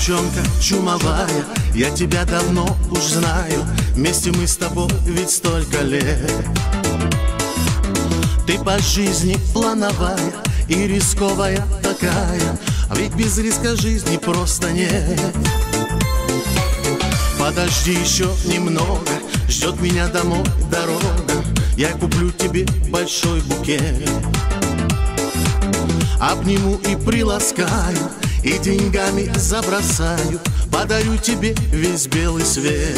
девчонка чумовая, я тебя давно уж знаю. Вместе мы с тобой ведь столько лет. Ты по жизни плановая и рисковая такая, а ведь без риска жизни просто нет. Подожди еще немного, ждет меня домой дорога. Я куплю тебе большой букет, обниму и приласкаю, и деньгами забросаю, подарю тебе весь белый свет.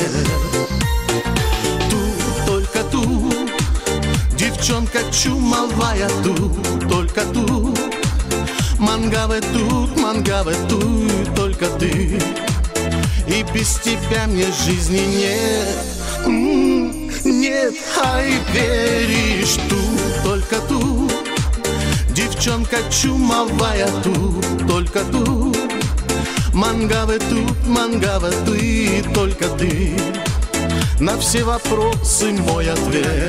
Тут, только тут, девчонка чумовая, тут, только тут, мангаве тут, только ты. И без тебя мне жизни нет, нет, ай, веришь, тут, только тут, девчонка чумовая, тут, только тут, мангаве ты, только ты. На все вопросы мой ответ.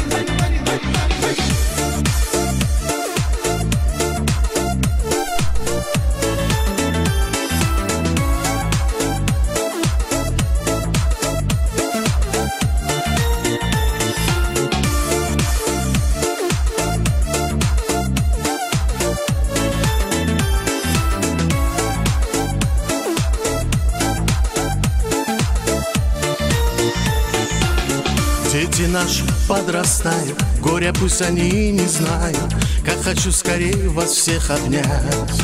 Дети наши подрастают, горя пусть они не знают, как хочу скорее вас всех обнять.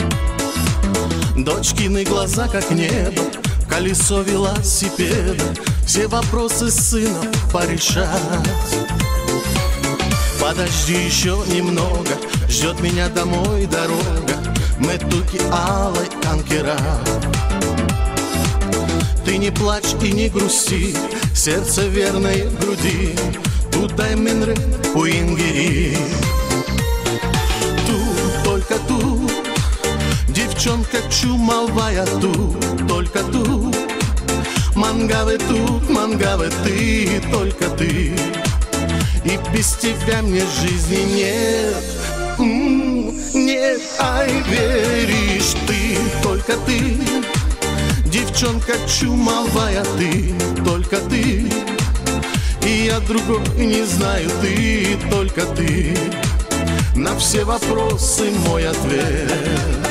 Дочкины глаза как небо, колесо велосипеда, все вопросы с сыном порешать. Подожди еще немного, ждет меня домой дорога, Метуки алой анкера. Ты не плачь и не грусти, сердце верное в груди, Тутай минре пуингири. Тут, только тут, девчонка чумовая, тут, только тут, мангаве ты, только ты. И без тебя мне жизни нет, нет, ай, веришь ты, только ты. Девчонка чумовая, ты, только ты. И я другой не знаю, ты, только ты. На все вопросы мой ответ.